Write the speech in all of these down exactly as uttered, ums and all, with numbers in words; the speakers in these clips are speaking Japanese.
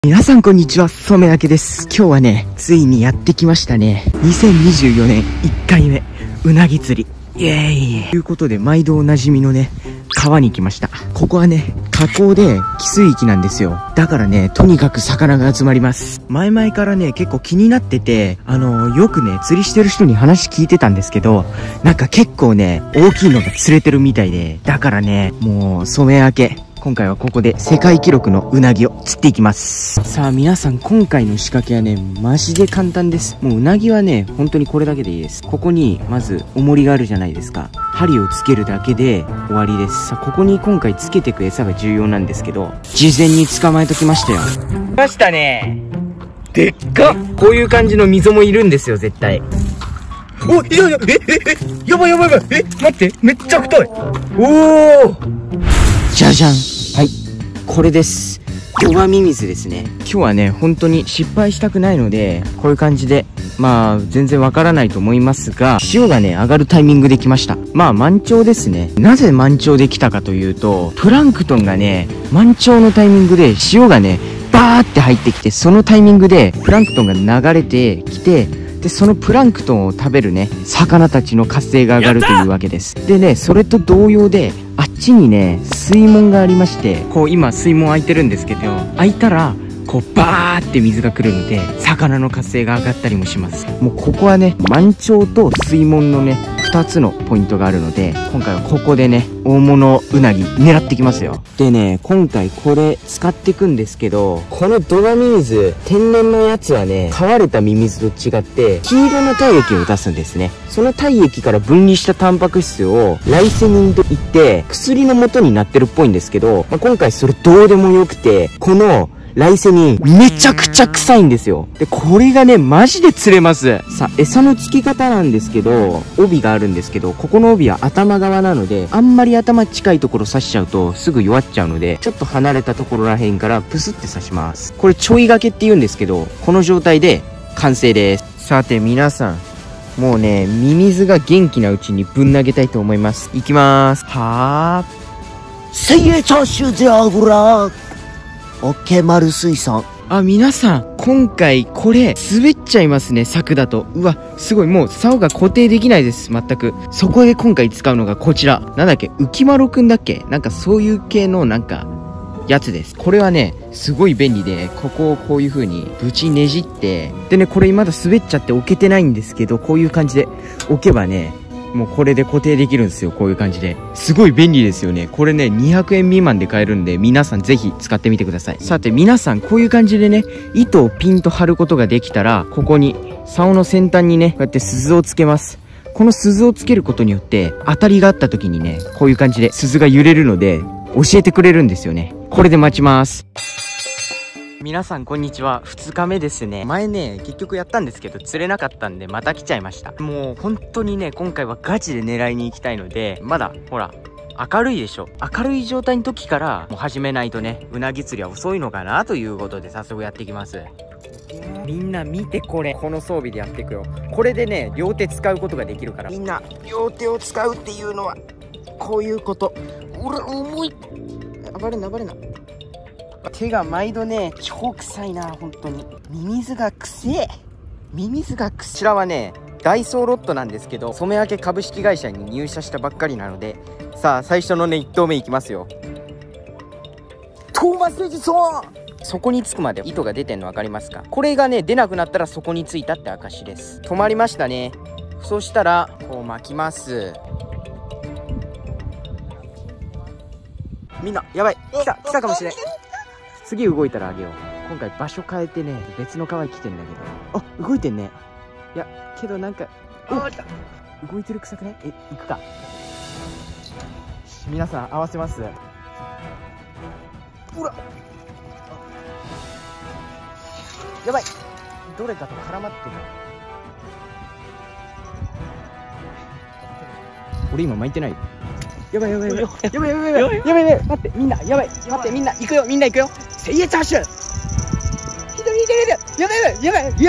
皆さんこんにちは、染明です。今日はね、ついにやってきましたね。にせんにじゅうよねんいっかいめ、うなぎ釣り。イエーイということで、毎度おなじみのね、川に来ました。ここはね、河口で汽水域なんですよ。だからね、とにかく魚が集まります。前々からね、結構気になってて、あのー、よくね、釣りしてる人に話聞いてたんですけど、なんか結構ね、大きいのが釣れてるみたいで、だからね、もう、染明明け。今回はここで世界記録のうなぎを釣っていきます。さあ皆さん、今回の仕掛けはね、マジで簡単です。もううなぎはね、本当にこれだけでいいです。ここにまず重りがあるじゃないですか。針をつけるだけで終わりです。さあここに今回つけていく餌が重要なんですけど、事前に捕まえときましたよ。来ましたね。でっかっ。こういう感じの溝もいるんですよ、絶対。お、いやいや、え、え、え、やばいやばいやばい。え、待って、めっちゃ太い。おお、じゃじゃん。はい、これです。ドバミミズですね。今日はね、本当に失敗したくないので、こういう感じで、まあ、全然わからないと思いますが、潮がね、上がるタイミングで来ました。まあ、満潮ですね。なぜ満潮で来たかというと、プランクトンがね、満潮のタイミングで潮がね、バーって入ってきて、そのタイミングで、プランクトンが流れてきて、で、そのプランクトンを食べるね、魚たちの活性が上がるというわけです。でね、それと同様で、あっちにね、水門がありまして、こう今水門開いてるんですけど、開いたら、こうバーって水が来るので、魚の活性が上がったりもします。もうここはね、満潮と水門のね、ふたつのポイントがあるので、今回はここでね、大物うなぎ狙ってきますよ。でね、今回これ使っていくんですけど、このドバミミズ、天然のやつはね、飼われたミミズと違って、黄色の体液を出すんですね。その体液から分離したタンパク質を、ライセニンといって、薬の元になってるっぽいんですけど、まあ、今回それどうでもよくて、この、ライセニン、めちゃくちゃ臭いんですよ。で、これがね、マジで釣れます。さあ、餌の付き方なんですけど、帯があるんですけど、ここの帯は頭側なので、あんまり頭近いところ刺しちゃうと、すぐ弱っちゃうので、ちょっと離れたところらへんからプスって刺します。これ、ちょいがけって言うんですけど、この状態で完成です。さて、皆さん。もうね、ミミズが元気なうちにぶん投げたいと思います。いきまーす。はー。 水泳チャーシューで油。オッケー丸水産。 あ、皆さん、今回これ、滑っちゃいますね、柵だと。うわ、すごい、もう、竿が固定できないです、全く。そこで今回使うのがこちら。なんだっけ、浮丸くんだっけ、なんかそういう系の、なんか、やつです。これはね、すごい便利で、ここをこういう風に、ぶちねじって、でね、これまだ滑っちゃって置けてないんですけど、こういう感じで置けばね、もうこれで固定できるんですよ。こういう感じで。すごい便利ですよね。これね、にひゃくえん未満で買えるんで、皆さんぜひ使ってみてください。さて、皆さん、こういう感じでね、糸をピンと張ることができたら、ここに、竿の先端にね、こうやって鈴をつけます。この鈴をつけることによって、当たりがあった時にね、こういう感じで鈴が揺れるので、教えてくれるんですよね。これで待ちます。皆さんこんにちは。ふつかめですね。前ね、結局やったんですけど釣れなかったんでまた来ちゃいました。もう本当にね、今回はガチで狙いに行きたいので、まだほら明るいでしょ。明るい状態の時からもう始めないとね、うなぎ釣りは遅いのかなということで早速やっていきます。みんな見てこれ。この装備でやっていくよ。これでね、両手使うことができるから。みんな両手を使うっていうのはこういうこと。俺重い。暴れんな暴れんな。手が毎度ね、超臭いな、本当に。ミミズがくせえ。ミミズがくせえ。こちらはね、ダイソーロットなんですけど、染明株式会社に入社したばっかりなので、さあ、最初のね、いっ投目いきますよ。トーマス・エジソン！そこにつくまで糸が出てんの分かりますか？これがね、出なくなったらそこについたって証です。止まりましたね。そしたら、こう巻きます。みんな、やばい。来た、来たかもしれん。次動いたらあげよう。今回場所変えてね、別の川に来てんだけど。あ、動いてんね。いや、けどなんか、動いてる臭くね？え、行くか。皆さん合わせます。ほら。やばい。どれかと絡まってる。俺今巻いてない。やばいやばいやばいやばいやばいやばいやばいやばいやばい、待ってみんな、やばい待ってみんな行くよ、みんな行くよ。せいえチャーシュー一人いてる。やばいやばいやばいやばいやばいやばい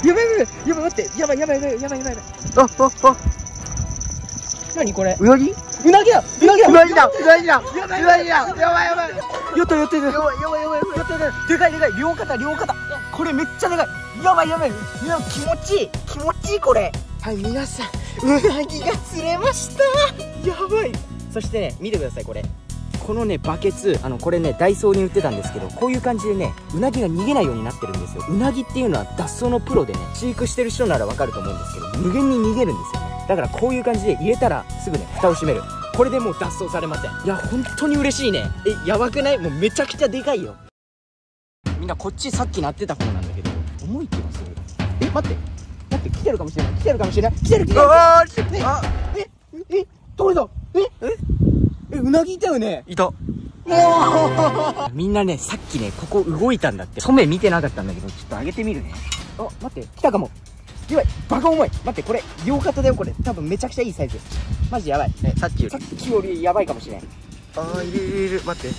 やばい待って、やばいやばいやばいやばいやばい。あああ、何これ、うなぎ？ うなぎだうなぎだうなぎだうなぎだうなぎだやばいやばいやったやったやったやばいやばいやばいやったやったでかいでかい両肩両肩これめっちゃでかいやばいやばいいや気持ちいい気持ちいいこれはい皆さんうなぎが釣れましたやばいそしてね見てくださいこれこのねバケツあのこれねダイソーに売ってたんですけどこういう感じでねうなぎが逃げないようになってるんですようなぎっていうのは脱走のプロでね飼育してる人ならわかると思うんですけど無限に逃げるんですよねだからこういう感じで入れたらすぐね蓋を閉めるこれでもう脱走されませんいや本当に嬉しいねえやばくないもうめちゃくちゃでかいよみんなこっちさっき鳴ってた方なんだけど重いってますえ待って待って来てるかもしれない来てるかもしれない来てる来てるあえええどれだえええうなぎいたよねいたみんなねさっきねここ動いたんだって染め見てなかったんだけどちょっと上げてみるねあ待って来たかもやばいバカ重い待ってこれ両肩だよこれ多分めちゃくちゃいいサイズマジやばいえさっきよりさっきよりやばいかもしれんあーいるいるいる待って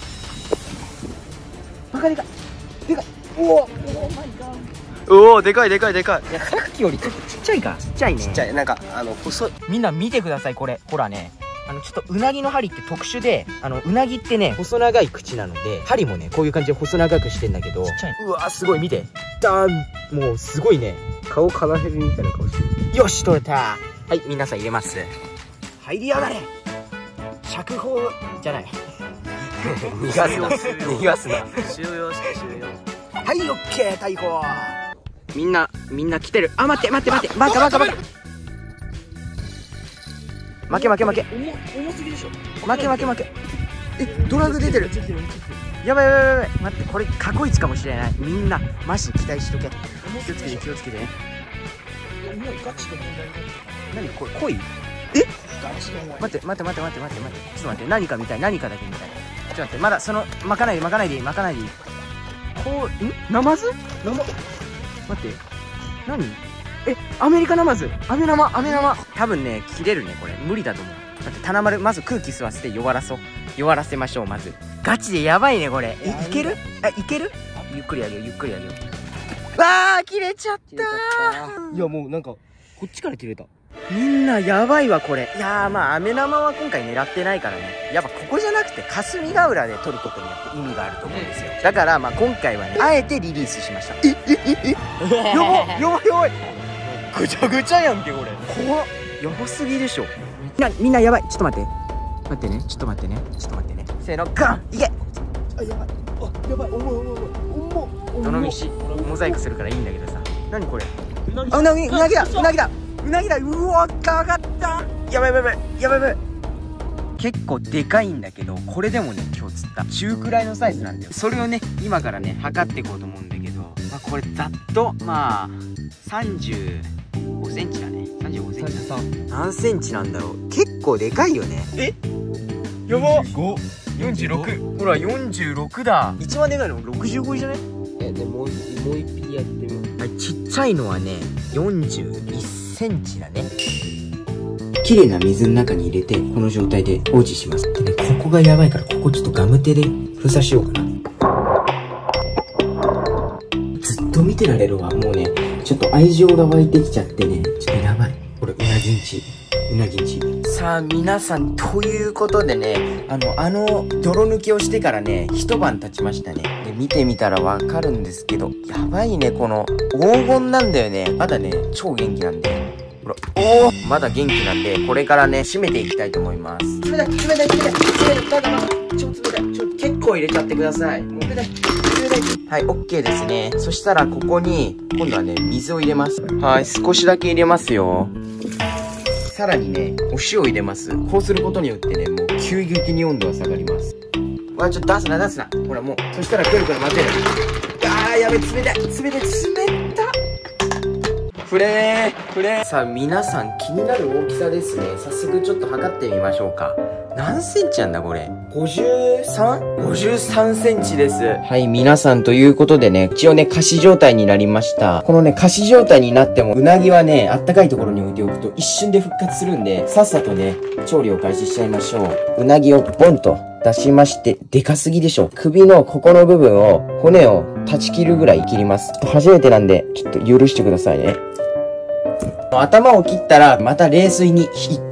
バカでかいでかいおおおおでかいでかいでかいいやさっきよりちょっとちっちゃいかちっちゃいねちっちゃいなんかあの細いみんな見てくださいこれほらねあのちょっとうなぎの針って特殊であのうなぎってね細長い口なので針もねこういう感じで細長くしてんだけどちっちゃいうわーすごい見てだーもうすごいね顔カラヘビみたいな顔してるよし取れたはい皆さん入れます入りやがれ釈放じゃない逃がすな逃がすな収容して収容はいオッケー逮捕みんなみんな来てるあ待って待って待ってバカバカバカ負け負け負け重すぎでしょ負け負け負けえドラグ出てるやばいやばいやばい待ってこれ過去一かもしれないみんなマジ期待しとけ気をつけて気をつけてね何これ濃いえ待って待って待って待って待って待ってちょっと待って何か見たい何かだけ見たいちょっと待ってまだその巻かないで巻かないでいい巻かないでいいこうんナマズナマ待って何えアメリカナマズアメナマアメナマ多分ね切れるねこれ無理だと思うだって棚丸まず空気吸わせて弱らそう弱らせましょうまずガチでやばいねこれえいけるあいけるゆっくりあげようゆっくりあげようわー切れちゃったーいやもうなんかこっちから切れたみんなやばいわこれいやーまあアメナマは今回狙ってないからねやっぱここじゃなくて霞ヶ浦で取ることによって意味があると思うんですよだからまあ今回はねあえてリリースしましたええええやばやばいやばいぐちゃぐちゃやんけこれ怖っやばすぎでしょみんなみんなやばいちょっと待って待ってねちょっと待ってねちょっと待ってねせーのガンいけあやばいあやばい重い重い重い重いどのみちモザイクするからいいんだけどさ何これあうなぎうなぎだうなぎだうなぎだうわかかったやばいやばいやばいやばいやばい結構でかいんだけどこれでもね今日釣った中くらいのサイズなんだよそれをね今からね測っていこうと思うんだけど、まあ、これざっとまあさんじゅうごセンチだねさんじゅうごセンチだ何センチなんだろう結構でかいよねえやばごよんじゅうろくほらよんじゅうろくだ一番でかいのろくじゅうごじゃねえでもうもう一匹やってみようはいちっちゃいのはねよんじゅういっセンチだね綺麗な水の中に入れてこの状態で放置しますでねここがやばいからここちょっとガム手で封鎖しようかなずっと見てられるわもうねちょっと愛情が湧いてきちゃってねちょっとやばいこれうなぎんちうなぎんちさあ皆さんということでねあのあの泥抜きをしてからね一晩経ちましたねで見てみたらわかるんですけどやばいねこの黄金なんだよねまだね超元気なんでほらおおまだ元気なんでこれからね締めていきたいと思います冷たい冷たい冷たい冷たいだから超冷たいちょ結構入れちゃってくださいもう冷たい冷たいはい OK ですねそしたらここに今度はね水を入れますはい少しだけ入れますよさらにねお塩入れますこうすることによってねもう急激に温度が下がりますわちょっと出すな出すなほらもうそしたらくるくる混ぜるあーやべ冷たい冷たい冷たフレーフレーさあ皆さん気になる大きさですね早速ちょっと測ってみましょうか何センチなんだこれ ごじゅうさん?ごじゅうさん センチですはい皆さんということでね一応ね仮死状態になりましたこのね仮死状態になってもうなぎはねあったかいところに置いておくと一瞬で復活するんでさっさとね調理を開始しちゃいましょううなぎをボンと出しまして、でかすぎでしょ。首のここの部分を、骨を断ち切るぐらい切ります。初めてなんで、ちょっと許してくださいね。頭を切ったら、また冷水に一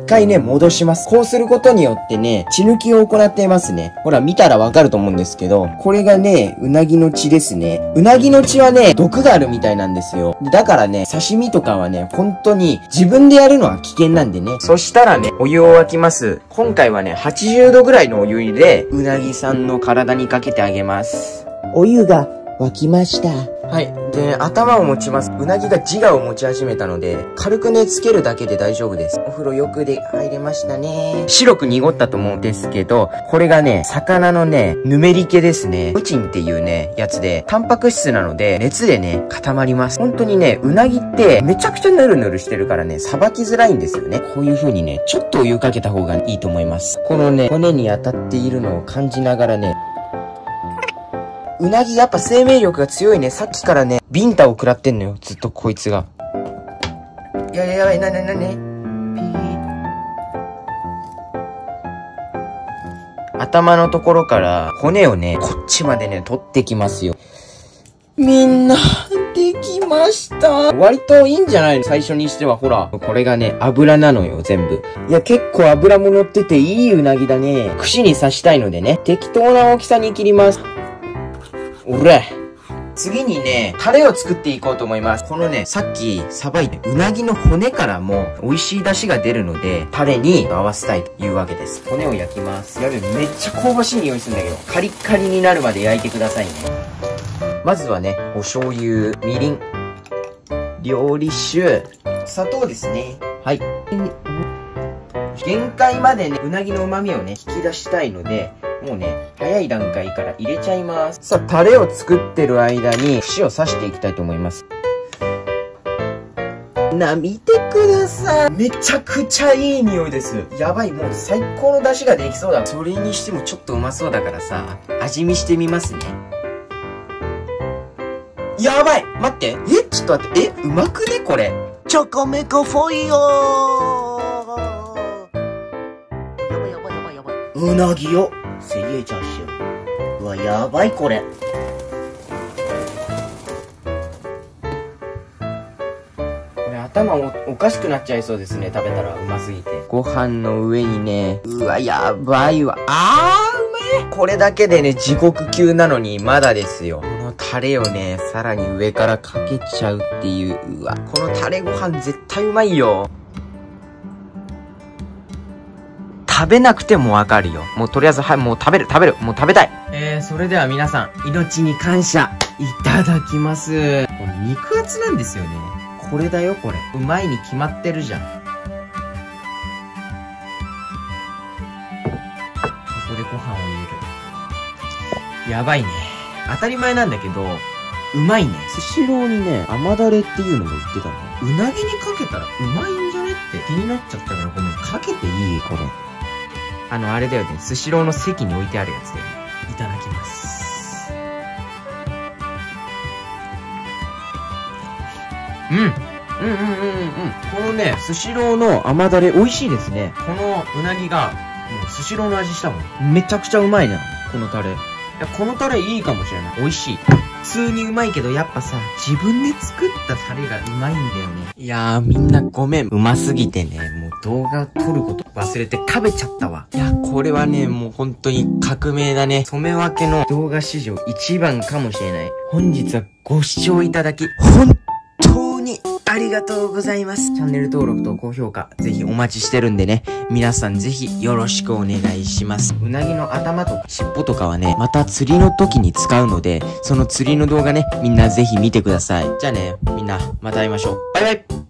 回ね、戻します。こうすることによってね、血抜きを行っていますね。ほら、見たらわかると思うんですけど、これがね、うなぎの血ですね。うなぎの血はね、毒があるみたいなんですよ。だからね、刺身とかはね、本当に自分でやるのは危険なんでね。そしたらね、お湯を沸きます。今回はね、はちじゅうどぐらいのお湯で、うなぎさんの体にかけてあげます。 お湯が沸きました。 はい。で、ね、頭を持ちます。うなぎが自我を持ち始めたので、軽くね、つけるだけで大丈夫です。お風呂よくで入れましたね。白く濁ったと思うんですけど、これがね、魚のね、ぬめり気ですね。ムチンっていうね、やつで、タンパク質なので、熱でね、固まります。本当にね、うなぎってめちゃくちゃヌルヌルしてるからね、さばきづらいんですよね。こういう風にね、ちょっとお湯かけた方がいいと思います。このね、骨に当たっているのを感じながらね、うなぎやっぱ生命力が強いね。さっきからね、ビンタを食らってんのよ。ずっとこいつが。やややばい、なななね。ピー。頭のところから骨をね、こっちまでね、取ってきますよ。みんな、できました。割といいんじゃないの？最初にしてはほら。これがね、油なのよ、全部。いや、結構油も乗ってていいうなぎだね。串に刺したいのでね、適当な大きさに切ります。おら。次にね、タレを作っていこうと思います。このね、さっきさばいて、うなぎの骨からも美味しい出汁が出るので、タレに合わせたいというわけです。骨を焼きます。やべ、めっちゃ香ばしい匂いするんだけど、カリッカリになるまで焼いてくださいね。まずはね、お醤油、みりん、料理酒、砂糖ですね。はい。限界までね、うなぎの旨味をね、引き出したいので、もうね、早い段階から入れちゃいます。さあ、タレを作ってる間に、串を刺していきたいと思います。な、見てください。めちゃくちゃいい匂いです。やばい、もう最高の出汁ができそうだ。それにしてもちょっとうまそうだからさ、味見してみますね。やばい、待って。え、ちょっと待って。え、うまくねこれ。 チョコメコフォイヨー。やばいやばいやばいやばい。うなぎよ。せいえチャーシュー。うわ、やばいこれ。 これ頭 お, おかしくなっちゃいそうですね。食べたらうますぎて。ご飯の上にね、うわ、やばいわ。あー、うめえ。これだけでね、地獄級なのにまだですよ。このタレをね、さらに上からかけちゃうっていう。うわ、このタレご飯絶対うまいよ。食べなくてもわかるよ。もうとりあえず、はい、もう食べる、食べる、もう食べたい。えー、それでは皆さん、命に感謝、いただきます。これ肉厚なんですよね。これだよ、これ。うまいに決まってるじゃん。ここでご飯を入れる。やばいね。当たり前なんだけど、うまいね。スシローにね、甘だれっていうのが売ってたの。うなぎにかけたらうまいんじゃねって気になっちゃったから、ごめん。かけていい？これ。あの、あれだよね。スシローの席に置いてあるやつで、ね。いただきます。うん。うんうんうんうんうん。このね、スシローの甘だれ美味しいですね。このうなぎが、もうスシローの味したもん。めちゃくちゃうまいじゃん。このタレ。いや、このタレいいかもしれない。美味しい。普通にうまいけど、やっぱさ、自分で作ったタレがうまいんだよね。いやー、みんなごめん。うますぎてね、もう動画撮ること忘れて食べちゃったわ。いや、これはね、もう本当に革命だね。染め分けの動画史上一番かもしれない。本日はご視聴いただき、本当にありがとうございます。チャンネル登録と高評価、ぜひお待ちしてるんでね。皆さんぜひよろしくお願いします。うなぎの頭とか尻尾とかはね、また釣りの時に使うので、その釣りの動画ね、みんなぜひ見てください。じゃあね、みんな、また会いましょう。バイバイ。